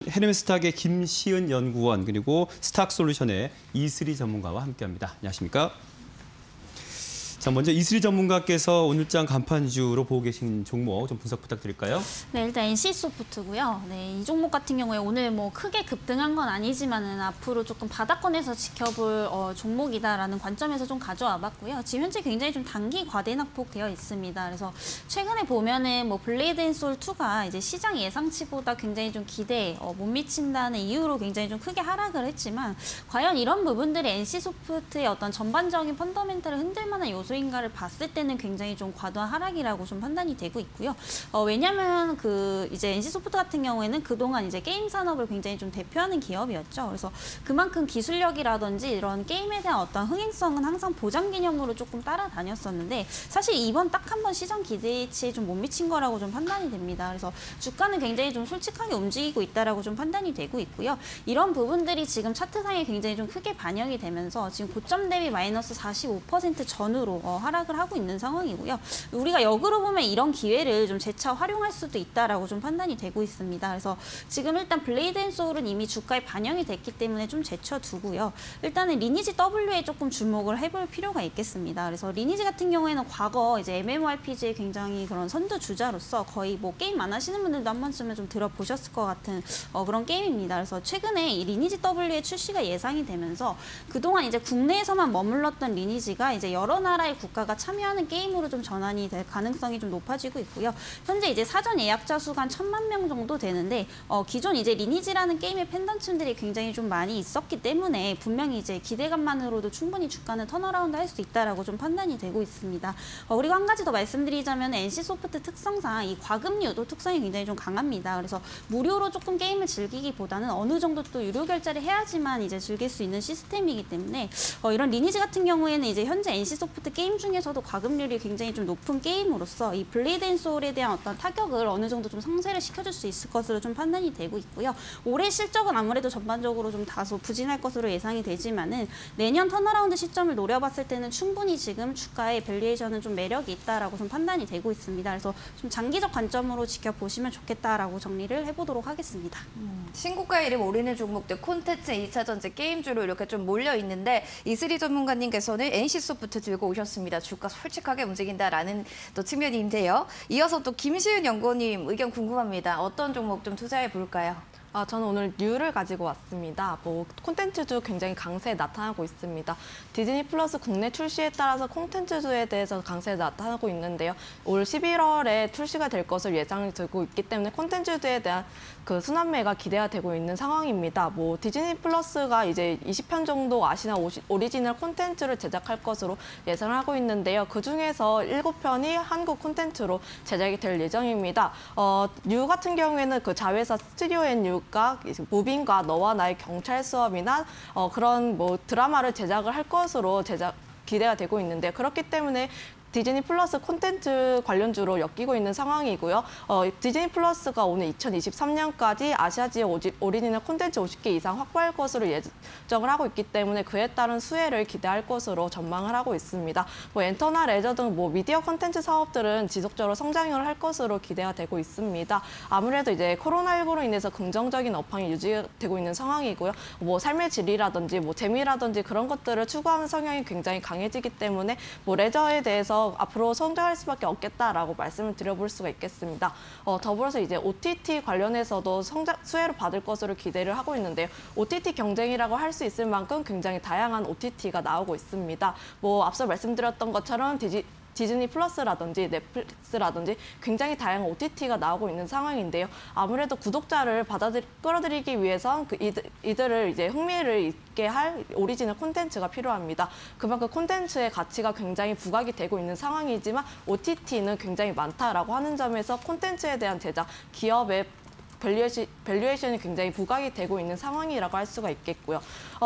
헤르메스탁의 김시은 연구원 그리고 스탁솔루션의 이슬이 전문가와 함께합니다. 안녕하십니까? 자, 먼저 이슬이 전문가께서 오늘장 간판주로 보고 계신 종목 좀 분석 부탁드릴까요? 네, 일단 NC소프트고요. 네, 이 종목 같은 경우에 오늘 뭐 크게 급등한 건 아니지만은 앞으로 조금 바닥권에서 지켜볼 종목이다라는 관점에서 좀 가져와 봤고요. 지금 현재 굉장히 좀 단기 과대낙폭 되어 있습니다. 그래서 최근에 보면은 뭐 블레이드 앤 솔 2가 이제 시장 예상치보다 굉장히 좀 기대에 못 미친다는 이유로 굉장히 좀 크게 하락을 했지만 과연 이런 부분들이 NC소프트의 어떤 전반적인 펀더멘탈을 흔들 만한 요소인가를 봤을 때는 굉장히 좀 과도한 하락이라고 좀 판단이 되고 있고요. 왜냐하면 이제 NC소프트 같은 경우에는 그동안 이제 게임 산업을 굉장히 좀 대표하는 기업이었죠. 그래서 그만큼 기술력이라든지 이런 게임에 대한 어떤 흥행성은 항상 보장 개념으로 조금 따라다녔었는데 사실 이번 딱 한 번 시장 기대치에 좀 못 미친 거라고 좀 판단이 됩니다. 그래서 주가는 굉장히 좀 솔직하게 움직이고 있다라고 좀 판단이 되고 있고요. 이런 부분들이 지금 차트상에 굉장히 좀 크게 반영이 되면서 지금 고점 대비 마이너스 45% 전후로 하락을 하고 있는 상황이고요. 우리가 역으로 보면 이런 기회를 좀 재차 활용할 수도 있다라고 좀 판단이 되고 있습니다. 그래서 지금 일단 블레이드 앤 소울은 이미 주가에 반영이 됐기 때문에 좀 제쳐두고요. 일단은 리니지 W에 조금 주목을 해볼 필요가 있겠습니다. 그래서 리니지 같은 경우에는 과거 이제 MMORPG의 굉장히 그런 선두주자로서 거의 뭐 게임 안 하시는 분들도 한 번쯤은 좀 들어보셨을 것 같은 그런 게임입니다. 그래서 최근에 이 리니지 W의 출시가 예상이 되면서 그동안 이제 국내에서만 머물렀던 리니지가 이제 여러 나라의 국가가 참여하는 게임으로 좀 전환이 될 가능성이 좀 높아지고 있고요. 현재 이제 사전 예약자 수가 한 1,000만 명 정도 되는데 기존 이제 리니지라는 게임의 팬덤층들이 굉장히 좀 많이 있었기 때문에 분명히 이제 기대감만으로도 충분히 주가는 턴어라운드 할 수 있다라고 좀 판단이 되고 있습니다. 그리고 한 가지 더 말씀드리자면 NC소프트 특성상 이 과금류도 특성이 굉장히 좀 강합니다. 그래서 무료로 조금 게임을 즐기기보다는 어느 정도 또 유료 결제를 해야지만 이제 즐길 수 있는 시스템이기 때문에 이런 리니지 같은 경우에는 이제 현재 NC소프트 게임 중에서도 과금률이 굉장히 좀 높은 게임으로서 이 블레이드 앤 소울에 대한 어떤 타격을 어느 정도 좀 상쇄를 시켜줄 수 있을 것으로 좀 판단이 되고 있고요. 올해 실적은 아무래도 전반적으로 좀 다소 부진할 것으로 예상이 되지만은 내년 턴어라운드 시점을 노려봤을 때는 충분히 지금 주가의 밸류에이션은 좀 매력이 있다라고 좀 판단이 되고 있습니다. 그래서 좀 장기적 관점으로 지켜보시면 좋겠다라고 정리를 해보도록 하겠습니다. 신고가 이름 오르는 종목들 콘텐츠, 2차 전지, 게임주로 이렇게 좀 몰려 있는데 이슬이 전문가님께서는 NC소프트 들고 오셨습니다. 주가 솔직하게 움직인다라는 또 측면인데요. 이어서 또 김시은 연구원님 의견 궁금합니다. 어떤 종목 좀 투자해 볼까요? 저는 오늘 뉴를 가지고 왔습니다. 콘텐츠도 굉장히 강세에 나타나고 있습니다. 디즈니 플러스 국내 출시에 따라서 콘텐츠주에 대해서 강세에 나타나고 있는데요. 올 11월에 출시가 될 것을 예상이 되고 있기 때문에 콘텐츠주에 대한 그 순환매가 기대가 되고 있는 상황입니다. 디즈니 플러스가 이제 20편 정도 아시나 오리지널 콘텐츠를 제작할 것으로 예상을 하고 있는데요. 그중에서 7편이 한국 콘텐츠로 제작이 될 예정입니다. 뉴 같은 경우에는 그 자회사 스튜디오 앤 뉴가 무빈과 너와 나의 경찰 수업이나 그런 드라마를 제작을 할 것으로 기대가 되고 있는데 그렇기 때문에 디즈니 플러스 콘텐츠 관련주로 엮이고 있는 상황이고요. 디즈니 플러스가 오늘 2023년까지 아시아 지역 오리지널 콘텐츠 50개 이상 확보할 것으로 예정을 하고 있기 때문에 그에 따른 수혜를 기대할 것으로 전망을 하고 있습니다. 엔터나 레저 등 미디어 콘텐츠 사업들은 지속적으로 성장을 할 것으로 기대가 되고 있습니다. 아무래도 이제 코로나19로 인해서 긍정적인 업황이 유지되고 있는 상황이고요. 삶의 질이라든지 재미라든지 그런 것들을 추구하는 성향이 굉장히 강해지기 때문에 레저에 대해서 앞으로 성장할 수밖에 없겠다라고 말씀을 드려볼 수가 있겠습니다. 더불어서 이제 OTT 관련해서도 수혜를 받을 것으로 기대를 하고 있는데요. OTT 경쟁이라고 할 수 있을 만큼 굉장히 다양한 OTT가 나오고 있습니다. 앞서 말씀드렸던 것처럼 디즈니 플러스라든지 넷플릭스라든지 굉장히 다양한 OTT가 나오고 있는 상황인데요. 아무래도 구독자를 끌어들이기 위해선 이들을 이제 흥미를 있게 할 오리지널 콘텐츠가 필요합니다. 그만큼 콘텐츠의 가치가 굉장히 부각이 되고 있는 상황이지만 OTT는 굉장히 많다라고 하는 점에서 콘텐츠에 대한 제작, 기업의 밸류에이션이 굉장히 부각이 되고 있는 상황이라고 할 수가 있겠고요.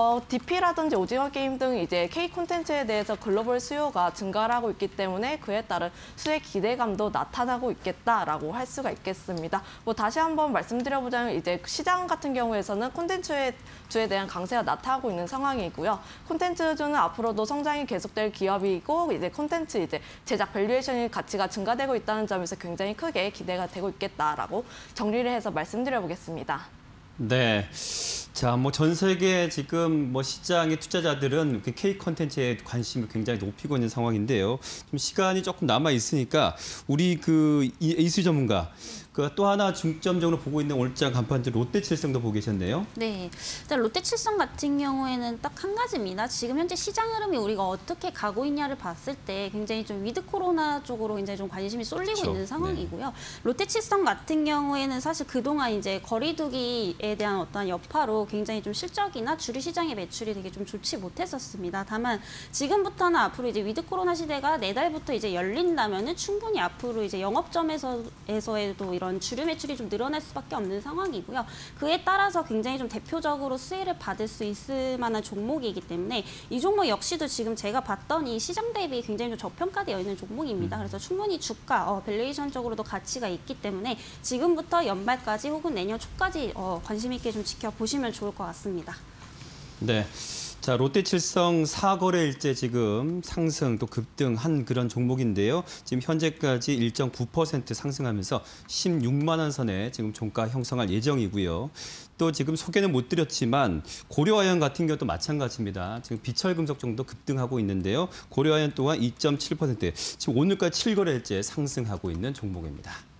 DP라든지 오징어 게임 등 이제 K 콘텐츠에 대해서 글로벌 수요가 증가를 하고 있기 때문에 그에 따른 수혜 기대감도 나타나고 있겠다라고 할 수가 있겠습니다. 다시 한번 말씀드려보자면 이제 시장 같은 경우에서는 콘텐츠에 대한 강세가 나타나고 있는 상황이고요. 콘텐츠주는 앞으로도 성장이 계속될 기업이고 이제 콘텐츠 이제 제작 밸류에이션의 가치가 증가되고 있다는 점에서 굉장히 크게 기대가 되고 있겠다라고 정리를 해서 말씀드려보겠습니다. 네. 자, 뭐 전 세계 지금 뭐 시장의 투자자들은 그 K 콘텐츠에 관심을 굉장히 높이고 있는 상황인데요. 좀 시간이 조금 남아 있으니까 우리 그 이수희 전문가 그 또 하나 중점적으로 보고 있는 오늘장 간판주 롯데칠성도 보고 계셨네요. 네, 일단 롯데칠성 같은 경우에는 딱 한 가지입니다. 지금 현재 시장 흐름이 우리가 어떻게 가고 있냐를 봤을 때 굉장히 좀 위드 코로나 쪽으로 이제 좀 관심이 쏠리고 그렇죠. 있는 상황이고요. 롯데칠성 같은 경우에는 사실 그동안 이제 거리두기에 대한 어떤 여파로 굉장히 좀 실적이나 주류 시장의 매출이 되게 좀 좋지 못했었습니다. 다만 지금부터는 앞으로 이제 위드 코로나 시대가 내달부터 이제 열린다면은 충분히 앞으로 이제 영업점에서도 이런 주류 매출이 좀 늘어날 수밖에 없는 상황이고요. 그에 따라서 굉장히 좀 대표적으로 수혜를 받을 수 있을 만한 종목이기 때문에 이 종목 역시도 지금 제가 봤더니 시장 대비 굉장히 좀 저평가되어 있는 종목입니다. 그래서 충분히 주가, 밸류에이션적으로도 가치가 있기 때문에 지금부터 연말까지 혹은 내년 초까지 관심 있게 좀 지켜보시면 좋을 것 같습니다. 네. 자, 롯데칠성 4거래일째 지금 상승 또 급등한 그런 종목인데요. 지금 현재까지 1.9% 상승하면서 16만 원 선에 지금 종가 형성할 예정이고요. 또 지금 소개는 못 드렸지만 고려아연 같은 경우도 마찬가지입니다. 지금 비철금속 정도 급등하고 있는데요. 고려아연 또한 2.7% 지금 오늘까지 7거래일째 상승하고 있는 종목입니다.